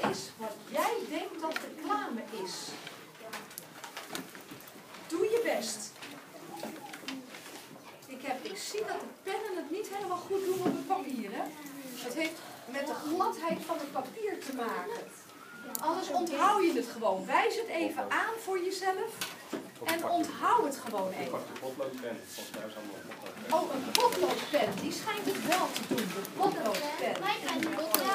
is wat jij denkt dat reclame is. Doe je best. Ik zie dat de pennen het niet helemaal goed doen op het papier. Hè? Het heeft met de gladheid van het papier te maken. Anders onthoud je het gewoon. Wijs het even aan voor jezelf. En onthoud het gewoon even. Pak de potloodpen. Oh, een potloodpen. Die schijnt het wel te doen. De potloodpen.